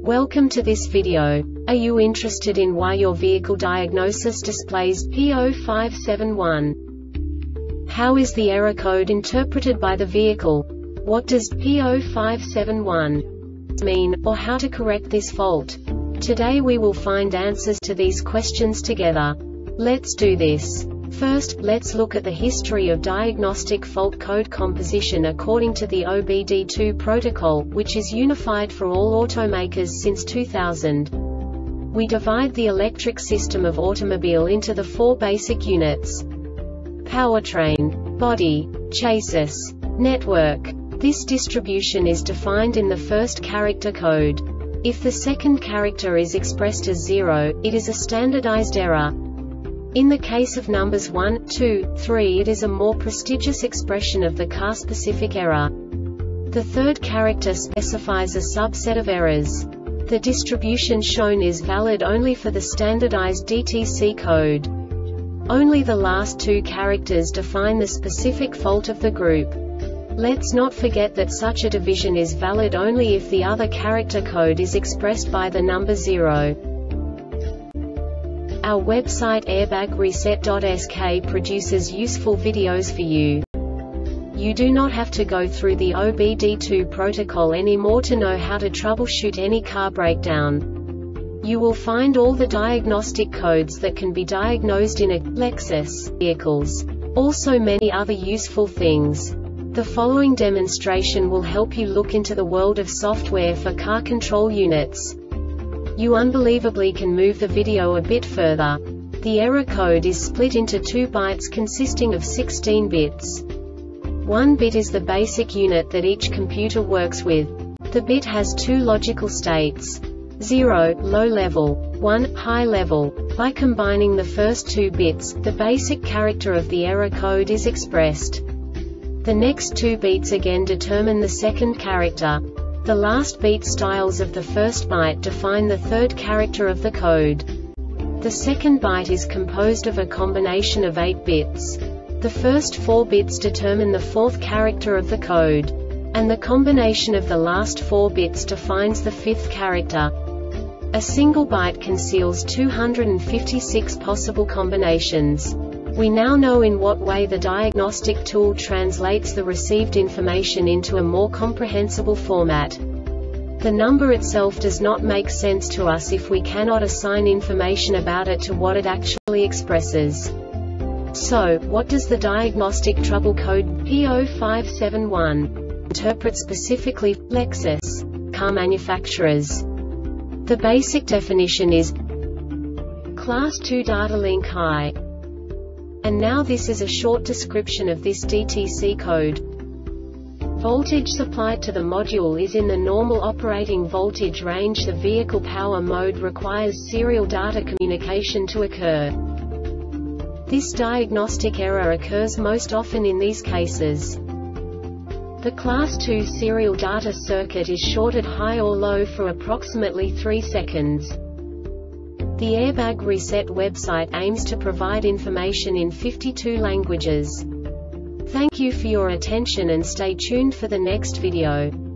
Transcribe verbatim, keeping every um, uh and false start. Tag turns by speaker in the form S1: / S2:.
S1: Welcome to this video. Are you interested in why your vehicle diagnosis displays P zero five seven one? How is the error code interpreted by the vehicle? What does P zero five seven one mean, or how to correct this fault? Today we will find answers to these questions together. Let's do this. First, let's look at the history of diagnostic fault code composition according to the O B D two protocol, which is unified for all automakers since two thousand. We divide the electric system of automobile into the four basic units: powertrain, body, chassis, network. This distribution is defined in the first character code. If the second character is expressed as zero, it is a standardized error. In the case of numbers one, two, three, it is a more prestigious expression of the car-specific error. The third character specifies a subset of errors. The distribution shown is valid only for the standardized D T C code. Only the last two characters define the specific fault of the group. Let's not forget that such a division is valid only if the other character code is expressed by the number zero. Our website airbag reset dot S K produces useful videos for you. You do not have to go through the O B D two protocol anymore to know how to troubleshoot any car breakdown. You will find all the diagnostic codes that can be diagnosed in a Lexus vehicles. Also many other useful things. The following demonstration will help you look into the world of software for car control units. You unbelievably can move the video a bit further. The error code is split into two bytes consisting of sixteen bits. One bit is the basic unit that each computer works with. The bit has two logical states: zero, low level, one, high level. By combining the first two bits, the basic character of the error code is expressed. The next two beats again determine the second character. The last beat styles of the first byte define the third character of the code. The second byte is composed of a combination of eight bits. The first four bits determine the fourth character of the code. And the combination of the last four bits defines the fifth character. A single byte conceals two hundred fifty-six possible combinations. We now know in what way the diagnostic tool translates the received information into a more comprehensible format. The number itself does not make sense to us if we cannot assign information about it to what it actually expresses. So, what does the diagnostic trouble code P zero five seven one interpret specifically for Lexus car manufacturers? The basic definition is Class two data link high. And now this is a short description of this D T C code. Voltage supplied to the module is in the normal operating voltage range. The vehicle power mode requires serial data communication to occur. This diagnostic error occurs most often in these cases. The Class two serial data circuit is shorted high or low for approximately three seconds. The Airbag Reset website aims to provide information in fifty-two languages. Thank you for your attention and stay tuned for the next video.